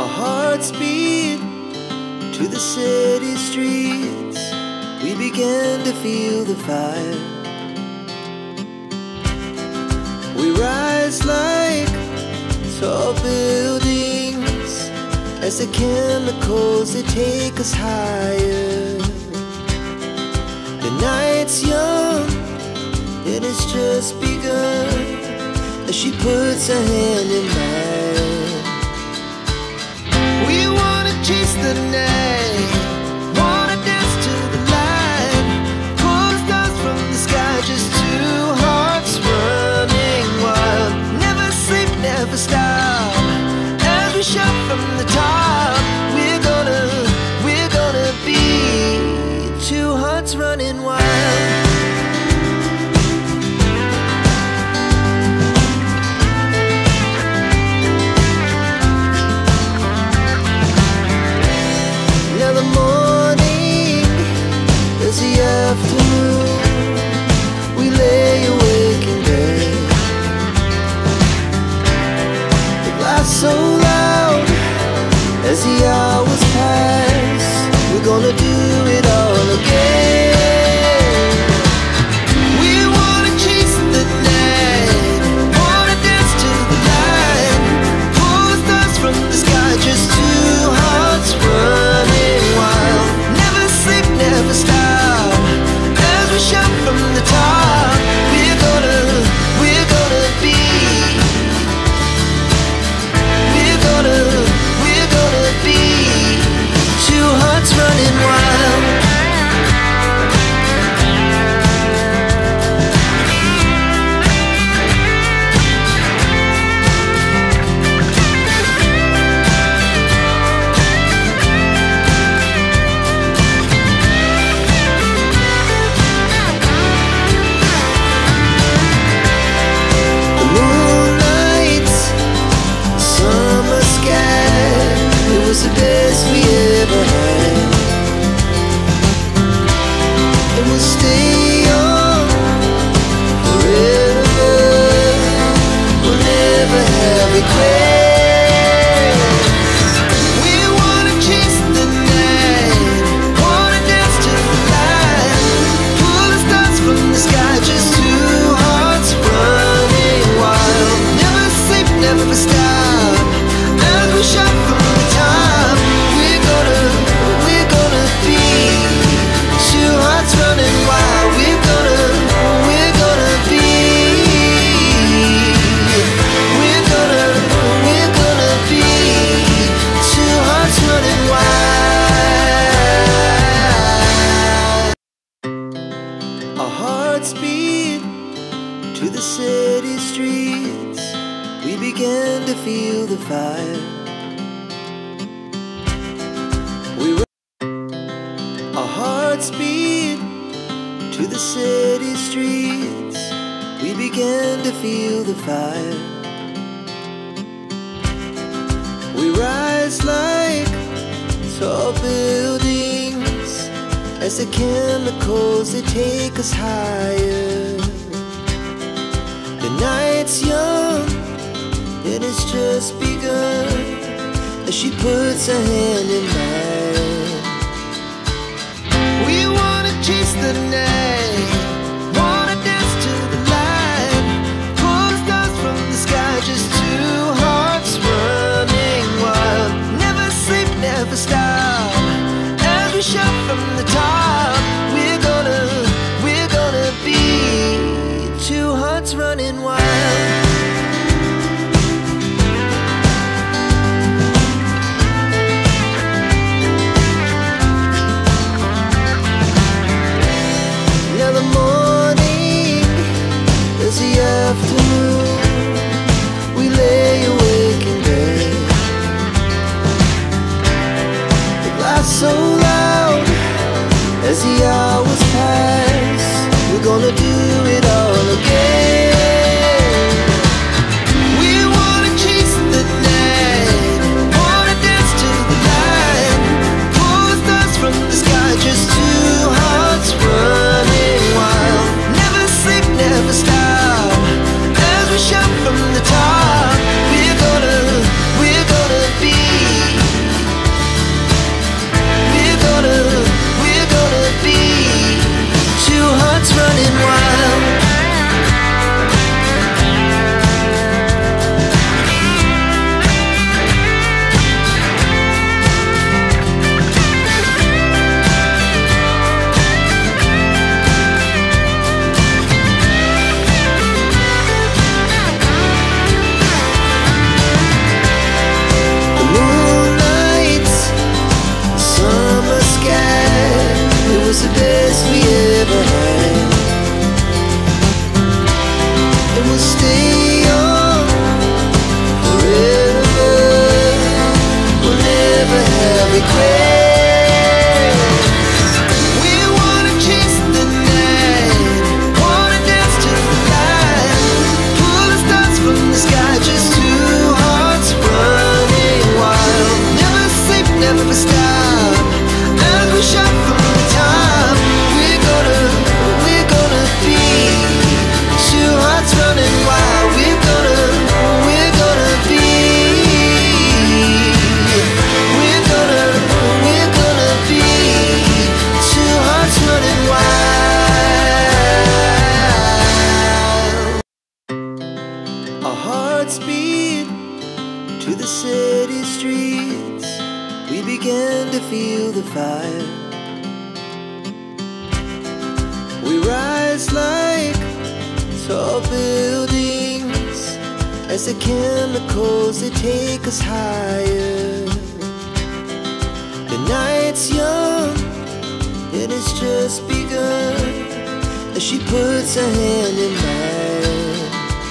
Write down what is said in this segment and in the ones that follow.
Our hearts beat to the city streets. We began to feel the fire. We rise like tall buildings as the chemicals, they take us higher. The night's young, it has just begun, as she puts her hand in mine. We wanna chase the night, wanna dance to the light, pull the stars from the sky, just two hearts running wild. Never sleep, never stop, as we shout from the top. We're gonna be two hearts running wild. Now the morning is the afternoon. We lay awake in bed. The glass so loud as the hours pass. We're gonna do it all again. We wanna chase the night, wanna dance to the light, pull the stars from the sky, just two hearts running wild. Never sleep, never stop, as we shout from the top. We're gonna be, we're gonna be two hearts running wild. The moonlight, summer sky, it was the best we ever had. And we'll stay on forever. We'll never have regrets. We wanna chase the night, wanna dance to the light, pull the stars from the sky, just two hearts running wild. Never sleep, never stop, as we shout from the top. We're gonna be two hearts running wild. We're gonna be, we're gonna be two hearts running wild. Our hearts beat to the city streets. We began to feel the fire. Our hearts beat to the city streets. We began to feel the fire. We rise like tall buildings as the chemicals, they take us higher. The night's young, it has just begun, as she puts her hand in mine. We wanna chase the night, wanna dance to the light, pull the stars from the sky, just two hearts running wild. Never sleep, never stop, as we shout from the top. We're gonna be two hearts running wild. regrets. We wanna chase the night, wanna dance to the light, pull the stars from the sky, just two hearts running wild. Never sleep, never stop, as we shout from the top. We're gonna be two hearts running wild. We're gonna be. We're gonna be two hearts running wild. Our hearts beat to the city streets. We began to feel the fire. We rise like tall buildings as the chemicals, they take us higher. The night's young and it's just begun as she puts her hand in mine.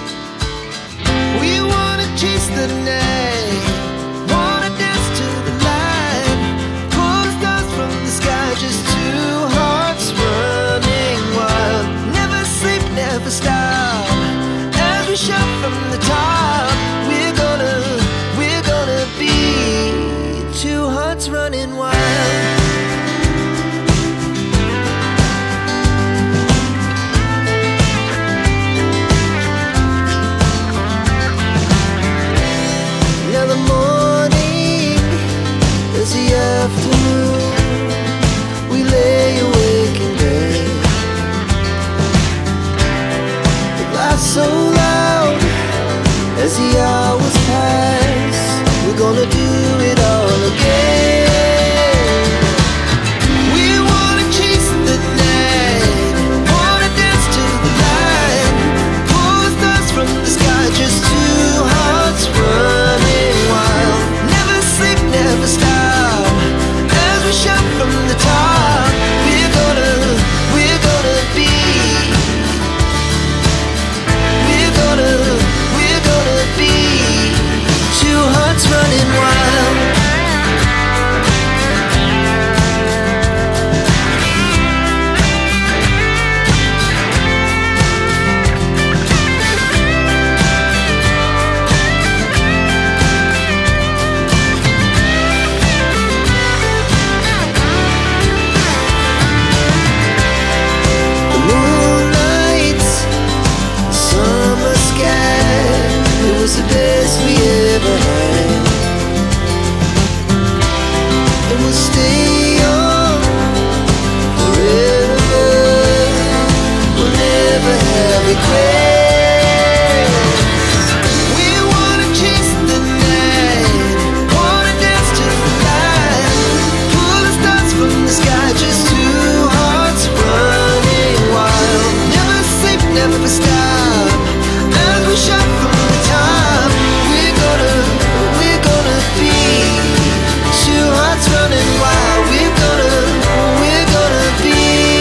We wanna chase the night, wanna dance to the light, pull the stars from the sky, just two hearts running wild. Never sleep, never stop, as we shout from the top. We're gonna be two hearts running wild. Now the morning is the afternoon. We lay awake in bed. The laughs so loud as the hours pass. We're gonna do it all again. We wanna chase the night, wanna dance to the light, pull the stars from the sky, just two hearts running wild. Never sleep, never stop, as we shout from the top. We're gonna be. We're gonna be two hearts running wild. The moonlight, summer sky, it was the best we ever had. And we'll stay young forever. We'll never have regrets. We wanna chase the night, wanna dance to the light, pull the stars from the sky, just two hearts running wild. Never sleep, never stop, as we shout from the top. We're gonna be two hearts running wild. We're gonna be.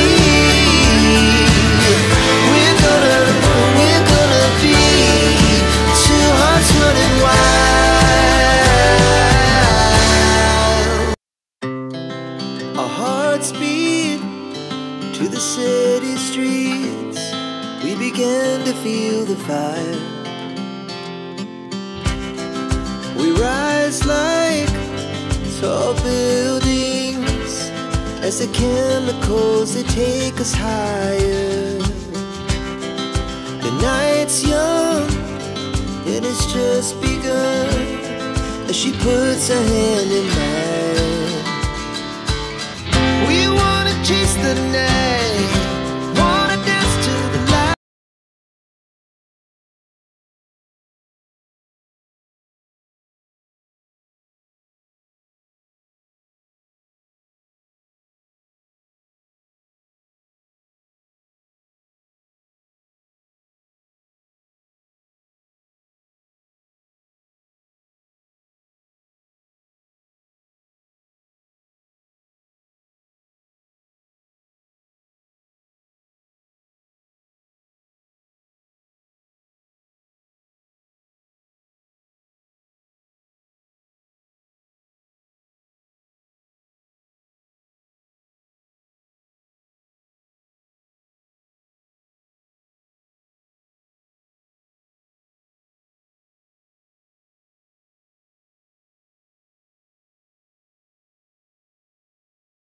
We're gonna be two hearts running wild. Our hearts beat to the city streets. We began to feel the fire. We rise like tall buildings as the chemicals, they take us higher. The night's young and it's just begun as she puts her hand in mine. We wanna chase the night,